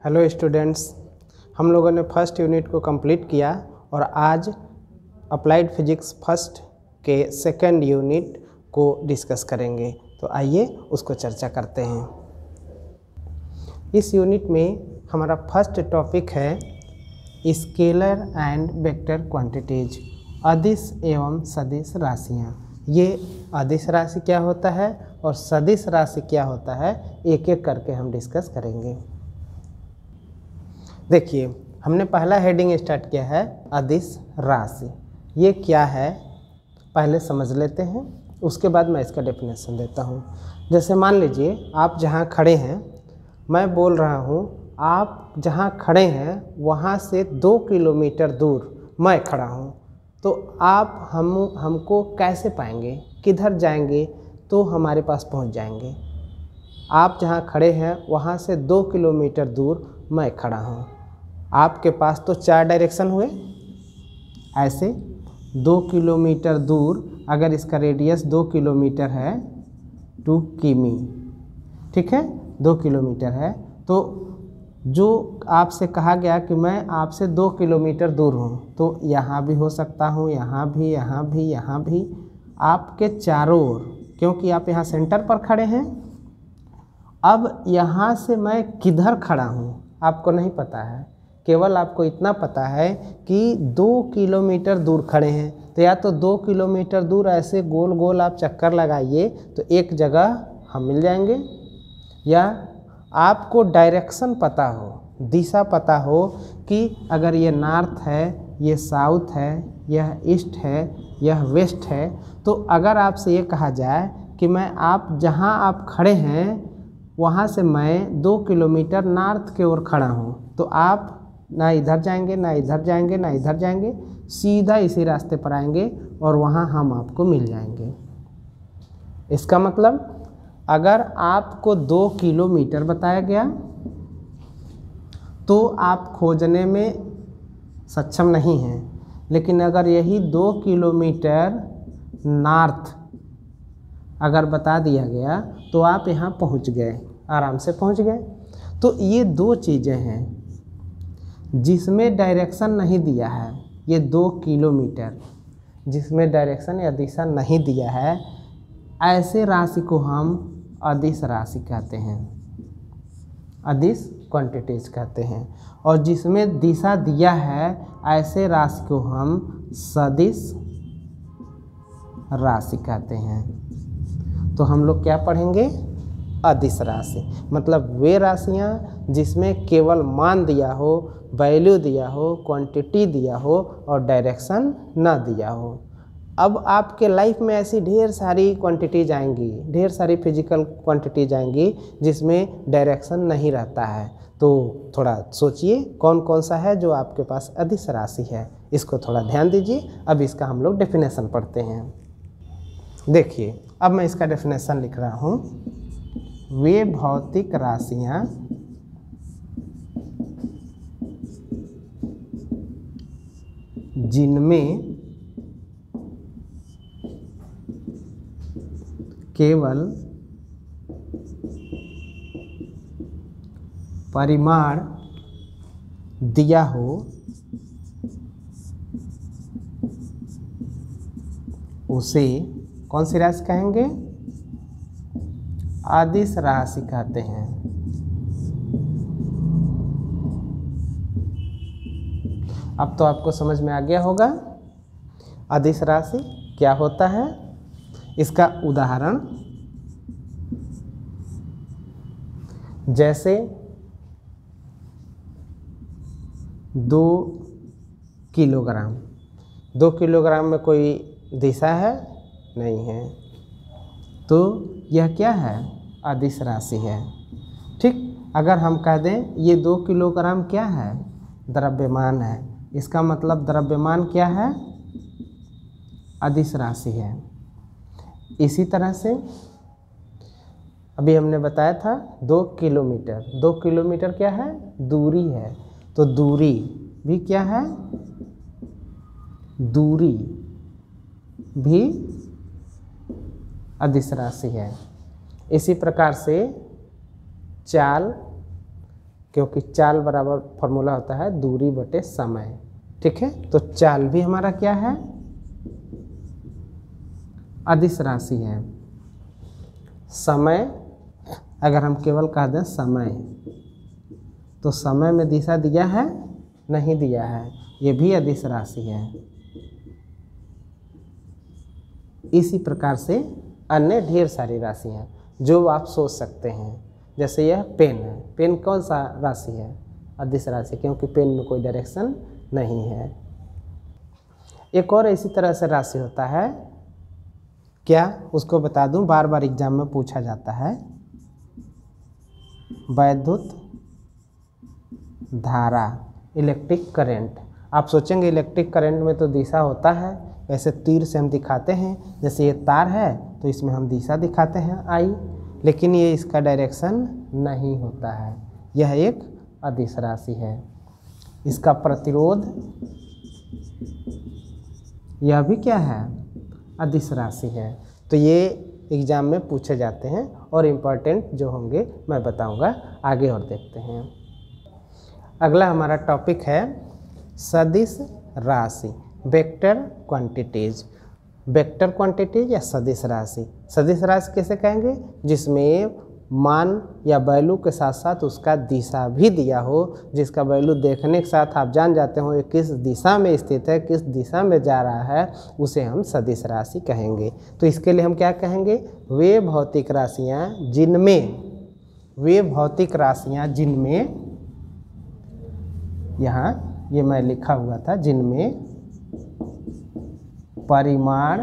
Hello students, हम लोगों ने फर्स्ट यूनिट को कंप्लीट किया और आज अप्लाइड फिजिक्स फर्स्ट के सेकंड यूनिट को डिस्कस करेंगे। तो आइए उसको चर्चा करते हैं। इस यूनिट में हमारा फर्स्ट टॉपिक है स्केलर एंड वेक्टर क्वांटिटीज, अदिश एवं सदिश राशियाँ। ये अदिश राशि क्या होता है और सदिश राशि क्या होता है, एक एक करके हम डिस्कस करेंगे। देखिए, हमने पहला हेडिंग स्टार्ट किया है अदिश राशि। ये क्या है पहले समझ लेते हैं, उसके बाद मैं इसका डेफिनेशन देता हूँ। जैसे मान लीजिए आप जहाँ खड़े हैं, मैं बोल रहा हूँ आप जहाँ खड़े हैं वहाँ से 2 किलोमीटर दूर मैं खड़ा हूँ, तो आप हमको कैसे पाएंगे, किधर जाएंगे तो हमारे पास पहुँच जाएंगे। आप जहाँ खड़े हैं वहाँ से 2 किलोमीटर दूर मैं खड़ा हूँ। आपके पास तो 4 डायरेक्शन हुए, ऐसे 2 किलोमीटर दूर, अगर इसका रेडियस 2 किलोमीटर है, 2 किमी, ठीक है, 2 किलोमीटर है, तो जो आपसे कहा गया कि मैं आपसे 2 किलोमीटर दूर हूँ, तो यहाँ भी हो सकता हूँ, यहाँ भी, यहाँ भी, यहाँ भी, आपके चारों ओर, क्योंकि आप यहाँ सेंटर पर खड़े हैं। अब यहाँ से मैं किधर खड़ा हूँ आपको नहीं पता है, केवल आपको इतना पता है कि 2 किलोमीटर दूर खड़े हैं। तो या तो 2 किलोमीटर दूर ऐसे गोल गोल आप चक्कर लगाइए तो एक जगह हम मिल जाएंगे, या आपको डायरेक्शन पता हो, दिशा पता हो कि अगर ये नॉर्थ है, ये साउथ है, यह ईस्ट है, यह वेस्ट है, तो अगर आपसे ये कहा जाए कि मैं आप जहाँ आप खड़े हैं वहाँ से मैं 2 किलोमीटर नॉर्थ की ओर खड़ा हूँ, तो आप ना इधर जाएंगे, ना इधर जाएंगे, ना इधर जाएंगे, सीधा इसी रास्ते पर आएंगे और वहाँ हम आपको मिल जाएंगे। इसका मतलब अगर आपको 2 किलोमीटर बताया गया तो आप खोजने में सक्षम नहीं हैं, लेकिन अगर यही 2 किलोमीटर नॉर्थ अगर बता दिया गया तो आप यहाँ पहुँच गए, आराम से पहुँच गए। तो ये 2 चीज़ें हैं जिसमें डायरेक्शन नहीं दिया है। ये 2 किलोमीटर जिसमें डायरेक्शन या दिशा नहीं दिया है, ऐसे राशि को हम अदिश राशि कहते हैं, अदिश क्वांटिटीज कहते हैं। और जिसमें दिशा दिया है, ऐसे राशि को हम सदिश राशि कहते हैं। तो हम लोग क्या पढ़ेंगे, अदिश राशि, मतलब वे राशियाँ जिसमें केवल मान दिया हो, वैल्यू दिया हो, क्वांटिटी दिया हो और डायरेक्शन ना दिया हो। अब आपके लाइफ में ऐसी ढेर सारी क्वांटिटीज आएंगी, ढेर सारी फिजिकल क्वांटिटीज आएंगी जिसमें डायरेक्शन नहीं रहता है। तो थोड़ा सोचिए कौन कौन सा है जो आपके पास अदिश राशि है, इसको थोड़ा ध्यान दीजिए। अब इसका हम लोग डेफिनेशन पढ़ते हैं। देखिए, अब मैं इसका डेफिनेशन लिख रहा हूँ। वे भौतिक राशियाँ जिनमें केवल परिमाण दिया हो, उसे कौन सी राशि कहेंगे, अदिश राशि कहते हैं। अब तो आपको समझ में आ गया होगा अदिश राशि क्या होता है। इसका उदाहरण जैसे 2 किलोग्राम, 2 किलोग्राम में कोई दिशा है नहीं है, तो यह क्या है, अदिश राशि है। ठीक, अगर हम कह दें ये 2 किलोग्राम क्या है, द्रव्यमान है, इसका मतलब द्रव्यमान क्या है, अदिश राशि है। इसी तरह से अभी हमने बताया था 2 किलोमीटर, 2 किलोमीटर क्या है, दूरी है, तो दूरी भी क्या है, दूरी भी अदिश राशि है। इसी प्रकार से चाल क्योंकि चाल बराबर फॉर्मूला होता है दूरी बटे समय। ठीक है, तो चाल भी हमारा क्या है, अदिश राशि है। समय अगर हम केवल कह दें समय, तो समय में दिशा दिया है, नहीं दिया है, ये भी अदिश राशि है। इसी प्रकार से अन्य ढेर सारी राशियाँ जो आप सोच सकते हैं। जैसे यह पेन है, पेन कौन सा राशि है, अदिश राशि, क्योंकि पेन में कोई डायरेक्शन नहीं है। एक और इसी तरह से राशि होता है, क्या उसको बता दूं, बार बार एग्जाम में पूछा जाता है, वैद्युत धारा, इलेक्ट्रिक करंट। आप सोचेंगे इलेक्ट्रिक करंट में तो दिशा होता है, वैसे तीर से हम दिखाते हैं, जैसे ये तार है तो इसमें हम दिशा दिखाते हैं आई, लेकिन ये इसका डायरेक्शन नहीं होता है। यह एक अदिश राशि है। इसका प्रतिरोध, यह भी क्या है, अदिश राशि है। तो ये एग्जाम में पूछे जाते हैं और इम्पोर्टेंट जो होंगे मैं बताऊंगा आगे। और देखते हैं, अगला हमारा टॉपिक है सदिश राशि, वेक्टर क्वांटिटीज। वेक्टर क्वांटिटीज या सदिश राशि। सदिश राशि कैसे कहेंगे, जिसमें मान या वैल्यू के साथ साथ उसका दिशा भी दिया हो, जिसका वैल्यू देखने के साथ आप जान जाते हो ये किस दिशा में स्थित है, किस दिशा में जा रहा है, उसे हम सदिश राशि कहेंगे। तो इसके लिए हम क्या कहेंगे, वे भौतिक राशियाँ जिनमें यहाँ ये मैं लिखा हुआ था, जिनमें परिमाण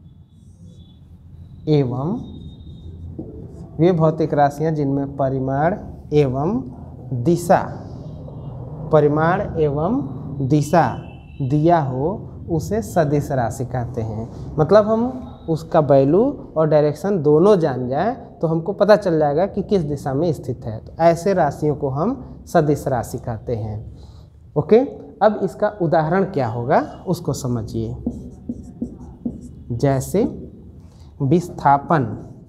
एवं, वे भौतिक राशियाँ जिनमें परिमाण एवं दिशा दिया हो उसे सदिश राशि कहते हैं। मतलब हम उसका वैल्यू और डायरेक्शन दोनों जान जाए तो हमको पता चल जाएगा कि किस दिशा में स्थित है। तो ऐसे राशियों को हम सदिश राशि कहते हैं। ओके, अब इसका उदाहरण क्या होगा उसको समझिए। जैसे विस्थापन,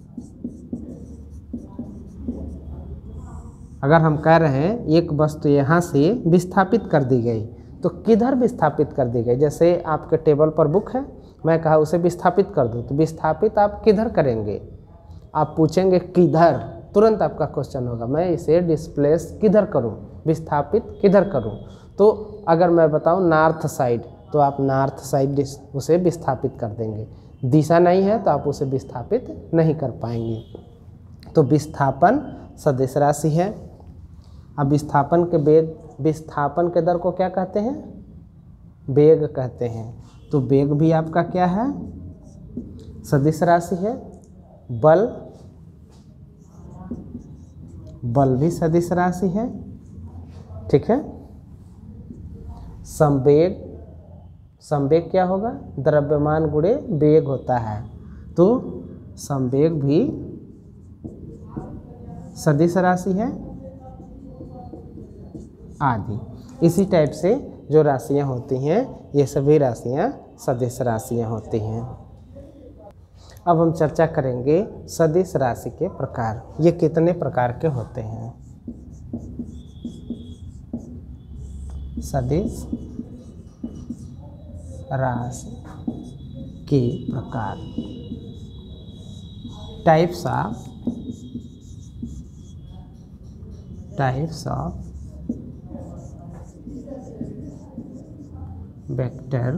अगर हम कह रहे हैं एक वस्तु यहाँ से विस्थापित कर दी गई, तो किधर विस्थापित कर दी गई। जैसे आपके टेबल पर बुक है, मैं कहा उसे विस्थापित कर दो, तो विस्थापित आप किधर करेंगे, आप पूछेंगे किधर, तुरंत आपका क्वेश्चन होगा मैं इसे डिस्प्लेस किधर करूं, विस्थापित किधर करूं। तो अगर मैं बताऊं नॉर्थ साइड, तो आप नॉर्थ साइड उसे विस्थापित कर देंगे। दिशा नहीं है तो आप उसे विस्थापित नहीं कर पाएंगे। तो विस्थापन सदिश राशि है। अब विस्थापन के दर को क्या कहते हैं, वेग कहते हैं। तो वेग भी आपका क्या है, सदिश राशि है। बल भी सदिश राशि है। ठीक है। संवेग क्या होगा, द्रव्यमान गुणे वेग होता है, तो संवेग भी सदिश राशि है आदि। इसी टाइप से जो राशियां होती हैं ये सभी राशियां सदिश राशियां होती हैं। अब हम चर्चा करेंगे सदिश राशि के प्रकार, ये कितने प्रकार के होते हैं। सदिश राशि के प्रकार, टाइप्स ऑफ वेक्टर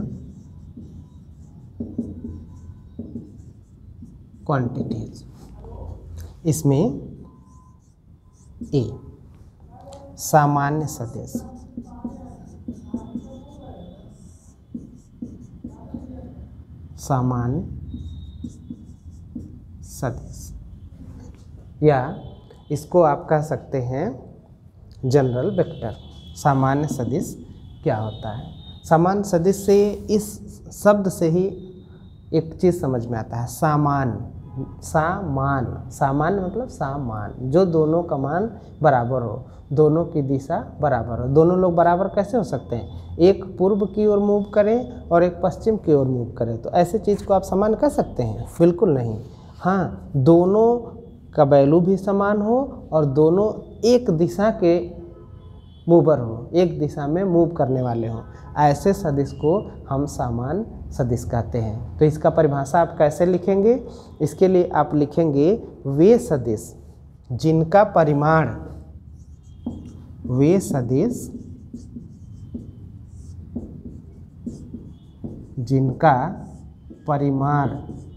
क्वांटिटीज। इसमें ए सामान्य सदिश, या इसको आप कह सकते हैं जनरल वेक्टर। सामान्य सदिश क्या होता है, सामान्य सदिश से इस शब्द से ही एक चीज़ समझ में आता है, सामान्य मतलब सामान, जो दोनों का मान बराबर हो, दोनों की दिशा बराबर हो। दोनों लोग बराबर कैसे हो सकते हैं, एक पूर्व की ओर मूव करें और एक पश्चिम की ओर मूव करें, तो ऐसे चीज़ को आप समान कह सकते हैं, बिल्कुल नहीं। हाँ, दोनों का वैल्यू भी समान हो और दोनों एक दिशा के मूवर हो, एक दिशा में मूव करने वाले हों, ऐसे सदिश को हम समान सदिश कहते हैं। तो इसका परिभाषा आप कैसे लिखेंगे? इसके लिए आप लिखेंगे वे सदिश जिनका परिमाण, वे सदिश जिनका परिमाण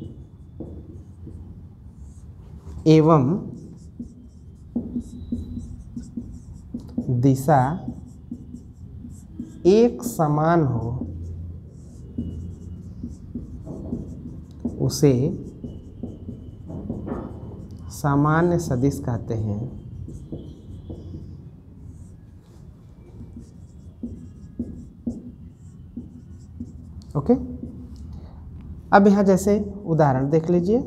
एवं दिशा एक समान हो उसे सामान्य सदिश कहते हैं। ओके, अब यहाँ जैसे उदाहरण देख लीजिए।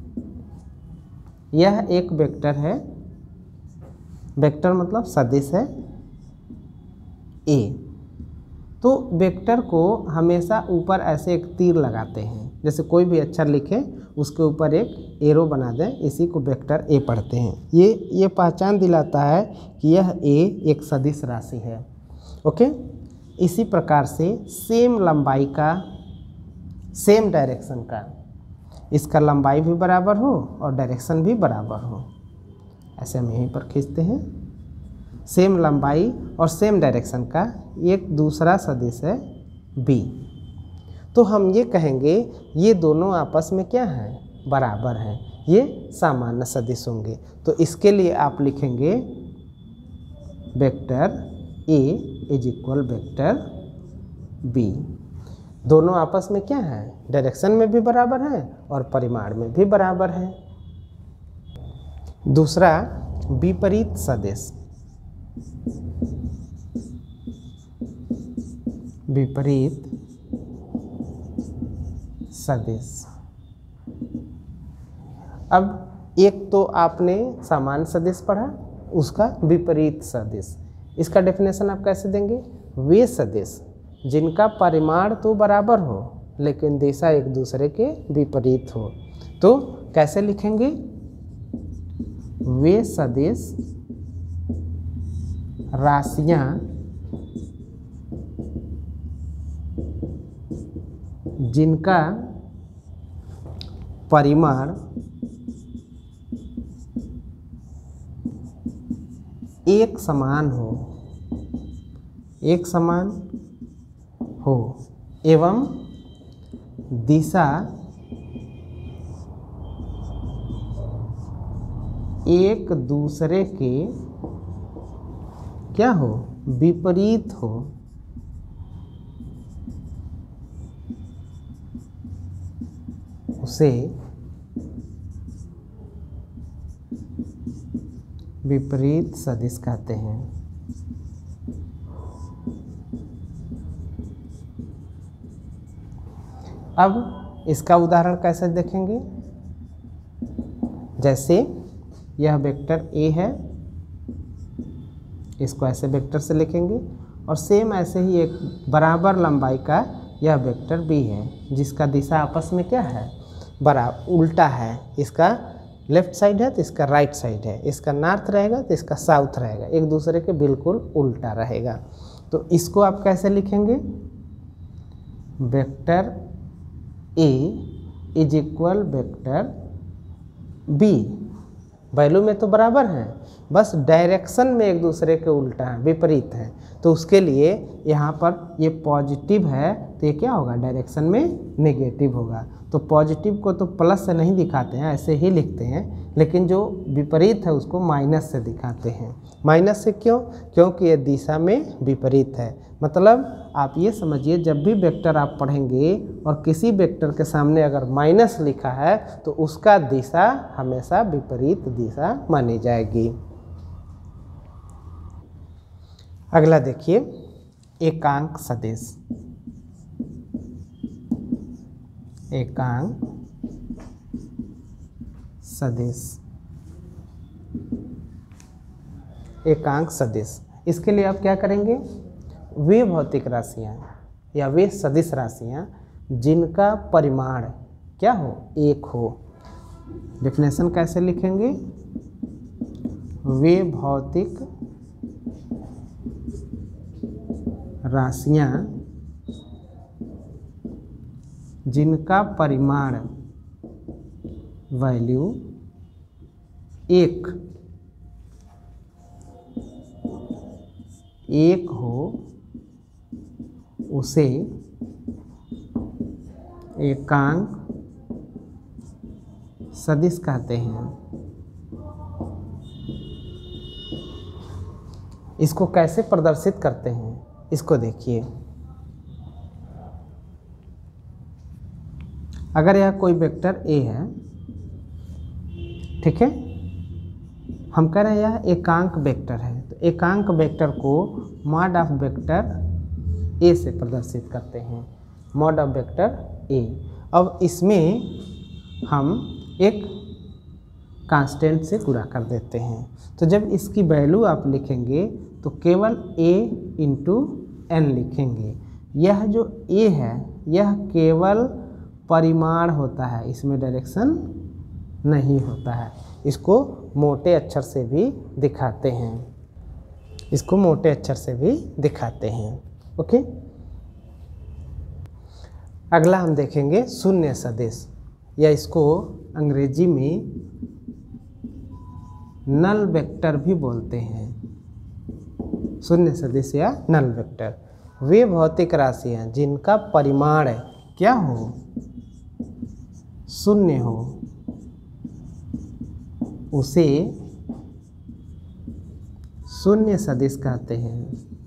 यह एक वेक्टर है, वेक्टर मतलब सदिश है ए। तो वेक्टर को हमेशा ऊपर ऐसे एक तीर लगाते हैं, जैसे कोई भी अक्षर लिखे उसके ऊपर एक एरो बना दें, इसी को वेक्टर ए पढ़ते हैं। ये पहचान दिलाता है कि यह ए एक सदिश राशि है। ओके, इसी प्रकार से सेम लंबाई का, सेम डायरेक्शन का, इसका लंबाई भी बराबर हो और डायरेक्शन भी बराबर हो, ऐसे हम यहीं पर खींचते हैं। सेम लंबाई और सेम डायरेक्शन का एक दूसरा सदिश है बी। तो हम ये कहेंगे ये दोनों आपस में क्या हैं? बराबर हैं, ये सामान्य सदिश होंगे। तो इसके लिए आप लिखेंगे vector A is equal vector B. दोनों आपस में क्या है? डायरेक्शन में भी बराबर हैं और परिमाण में भी बराबर हैं। दूसरा विपरीत सदिश, विपरीत सदिश। अब एक तो आपने समान सदिश पढ़ा, उसका विपरीत सदिश, इसका डेफिनेशन आप कैसे देंगे? वे सदिश जिनका परिमाण तो बराबर हो लेकिन दिशा एक दूसरे के विपरीत हो। तो कैसे लिखेंगे? वे सदिश राशियां जिनका परिमाण एक समान हो, एक समान हो एवं दिशा एक दूसरे के क्या हो? विपरीत हो। उसे विपरीत सदिश कहते हैं। अब इसका उदाहरण कैसे देखेंगे? जैसे यह वेक्टर ए है, इसको ऐसे वेक्टर से लिखेंगे, और सेम ऐसे ही एक बराबर लंबाई का यह वेक्टर बी है जिसका दिशा आपस में क्या है? उल्टा है। इसका लेफ्ट साइड है तो इसका राइट साइड है, इसका नॉर्थ रहेगा तो इसका साउथ रहेगा, एक दूसरे के बिल्कुल उल्टा रहेगा। तो इसको आप कैसे लिखेंगे? Vector A is equal vector B. Value में तो बराबर हैं, बस डायरेक्शन में एक दूसरे के उल्टा है, विपरीत है। तो उसके लिए यहाँ पर ये पॉजिटिव है तो ये क्या होगा? डायरेक्शन में नेगेटिव होगा। तो पॉजिटिव को तो प्लस से नहीं दिखाते हैं, ऐसे ही लिखते हैं, लेकिन जो विपरीत है उसको माइनस से दिखाते हैं। माइनस से क्यों? क्योंकि ये दिशा में विपरीत है। मतलब आप ये समझिए, जब भी वेक्टर आप पढ़ेंगे और किसी वेक्टर के सामने अगर माइनस लिखा है तो उसका दिशा हमेशा विपरीत दिशा मानी जाएगी। अगला देखिए, एकांक सदिश। एकांक सदिश, एकांक सदिश। इसके लिए आप क्या करेंगे? वे भौतिक राशियां या वे सदिश राशियां जिनका परिमाण क्या हो? एक हो। डेफिनेशन कैसे लिखेंगे? वे भौतिक राशियां जिनका परिमाण वैल्यू 1 हो उसे एकांक सदिश कहते हैं। इसको कैसे प्रदर्शित करते हैं इसको देखिए। अगर यह कोई वेक्टर ए है, ठीक है, हम कह रहे हैं यह एकांक वेक्टर है, तो एकांक वेक्टर को मॉड ऑफ वेक्टर ए से प्रदर्शित करते हैं, मॉड ऑफ वेक्टर ए। अब इसमें हम एक कांस्टेंट से गुणा कर देते हैं, तो जब इसकी वैल्यू आप लिखेंगे तो केवल a इंटू n लिखेंगे। यह जो a है यह केवल परिमाण होता है, इसमें डायरेक्शन नहीं होता है। इसको मोटे अक्षर से भी दिखाते हैं, इसको मोटे अक्षर से भी दिखाते हैं। ओके, अगला हम देखेंगे शून्य सदिश, या इसको अंग्रेजी में नल वेक्टर भी बोलते हैं। शून्य सदिश या नल वेक्टर वे भौतिक राशियां जिनका परिमाण क्या हो, शून्य हो, उसे शून्य सदिश कहते हैं।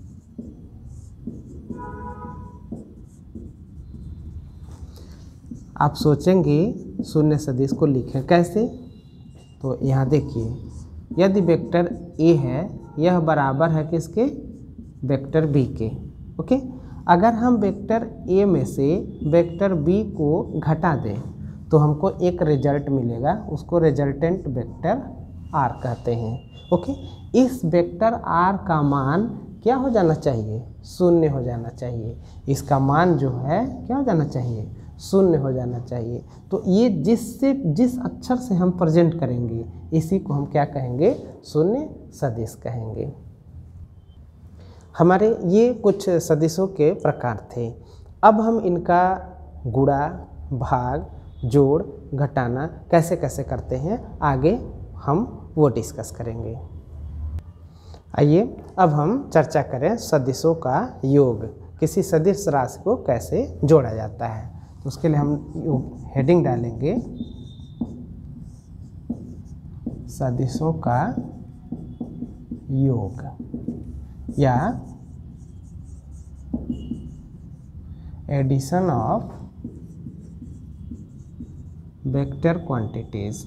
आप सोचेंगे शून्य सदिश को लिखें कैसे, तो यहाँ देखिए, यदि वेक्टर ए है यह बराबर है किसके, वेक्टर बी के। ओके, अगर हम वेक्टर ए में से वेक्टर बी को घटा दें तो हमको एक रिजल्ट मिलेगा, उसको रिजल्टेंट वेक्टर आर कहते हैं। ओके, इस वेक्टर आर का मान क्या हो जाना चाहिए, शून्य हो जाना चाहिए। इसका मान जो है क्या हो जाना चाहिए, शून्य हो जाना चाहिए। तो ये जिस अक्षर से हम प्रेजेंट करेंगे इसी को हम क्या कहेंगे, शून्य सदिश कहेंगे। हमारे ये कुछ सदिशों के प्रकार थे। अब हम इनका गुणा, भाग, जोड़, घटाना कैसे कैसे करते हैं आगे हम वो डिस्कस करेंगे। आइए अब हम चर्चा करें सदिशों का योग, किसी सदिश राशि को कैसे जोड़ा जाता है। तो उसके लिए हम हेडिंग डालेंगे सदिशों का योग या addition of vector quantities.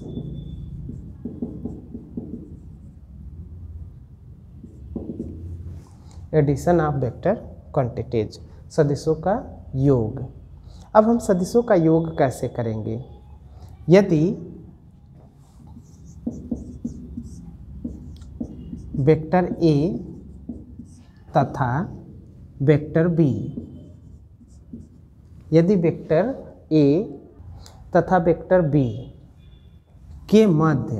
Addition of vector quantities, सदिशों का योग। अब हम सदिशों का योग कैसे करेंगे, यदि वेक्टर ए तथा वेक्टर बी, यदि वेक्टर ए तथा वेक्टर बी के मध्य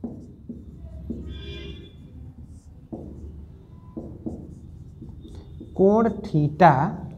कोण थीटा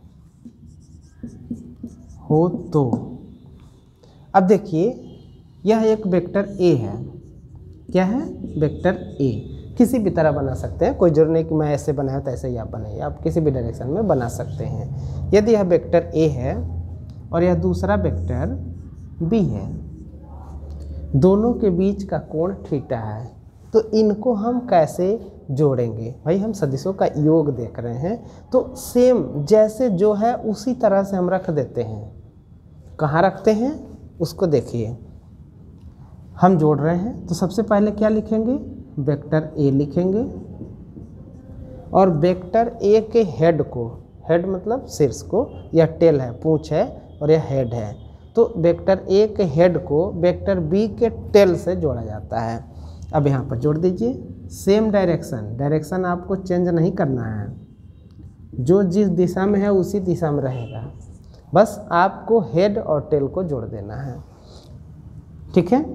हो तो, अब देखिए यह एक वेक्टर ए है, क्या है, वेक्टर ए। किसी भी तरह बना सकते हैं, कोई जरूरी नहीं कि मैं ऐसे बनाया तो ऐसे ही आप बनाइए, आप किसी भी डायरेक्शन में बना सकते हैं। यदि यह वेक्टर ए है और यह दूसरा वेक्टर बी है, दोनों के बीच का कोण थीटा है, तो इनको हम कैसे जोड़ेंगे। भाई हम सदिशों का योग देख रहे हैं, तो सेम जैसे जो है उसी तरह से हम रख देते हैं। कहाँ रखते हैं उसको देखिए। हम जोड़ रहे हैं तो सबसे पहले क्या लिखेंगे, वेक्टर ए लिखेंगे और वेक्टर ए के हेड को, हेड मतलब शीर्ष को, यह टेल है, पूंछ है और यह हेड है, तो वेक्टर ए के हेड को वेक्टर बी के टेल से जोड़ा जाता है। अब यहाँ पर जोड़ दीजिए, सेम डायरेक्शन आपको चेंज नहीं करना है, जो जिस दिशा में है उसी दिशा में रहेगा, बस आपको हेड और टेल को जोड़ देना है। ठीक है,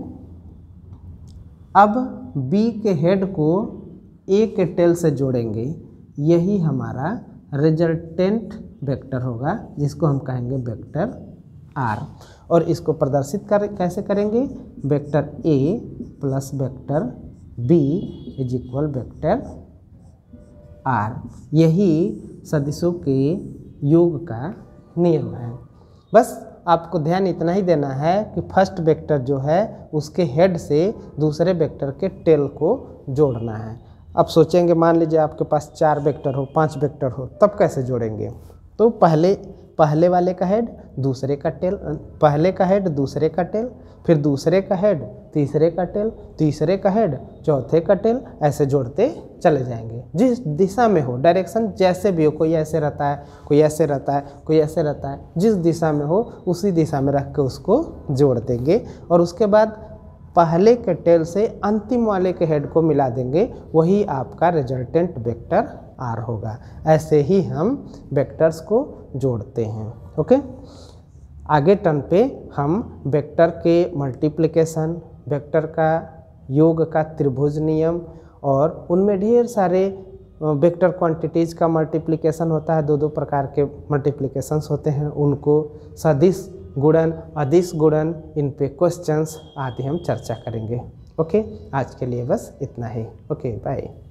अब बी के हेड को ए के टेल से जोड़ेंगे, यही हमारा रिजल्टेंट वेक्टर होगा, जिसको हम कहेंगे वेक्टर आर। और इसको प्रदर्शित कैसे करेंगे, vector A plus vector B is equal vector R. यही सदिशों के योग का नियम है। बस आपको ध्यान इतना ही देना है कि फर्स्ट वेक्टर जो है उसके हेड से दूसरे वेक्टर के टेल को जोड़ना है। अब सोचेंगे, मान लीजिए आपके पास 4 वेक्टर हो, 5 वेक्टर हो, तब कैसे जोड़ेंगे। तो पहले वाले का हेड दूसरे का टेल, पहले का हेड दूसरे का टेल, फिर दूसरे का हेड तीसरे का टेल, तीसरे का हेड चौथे का टेल, ऐसे जोड़ते चले जाएंगे। जिस दिशा में हो, डायरेक्शन जैसे भी हो, कोई ऐसे रहता है, कोई ऐसे रहता है, कोई ऐसे रहता है, जिस दिशा में हो उसी दिशा में रख के उसको जोड़ देंगे। और उसके बाद पहले के टेल से अंतिम वाले के हेड को मिला देंगे, वही आपका रिजल्टेंट वेक्टर आर होगा। ऐसे ही हम वेक्टर्स को जोड़ते हैं। ओके, आगे टर्न पे हम वेक्टर के मल्टीप्लिकेशन, वेक्टर का योग का त्रिभुज नियम, और उनमें ढेर सारे वेक्टर क्वांटिटीज़ का मल्टीप्लिकेशन होता है, 2 प्रकार के मल्टीप्लिकेशंस होते हैं, उनको सदिश गुणन, अदिश गुणन, इन पे क्वेश्चंस आदि हम चर्चा करेंगे। ओके, आज के लिए बस इतना ही। Okay, bye.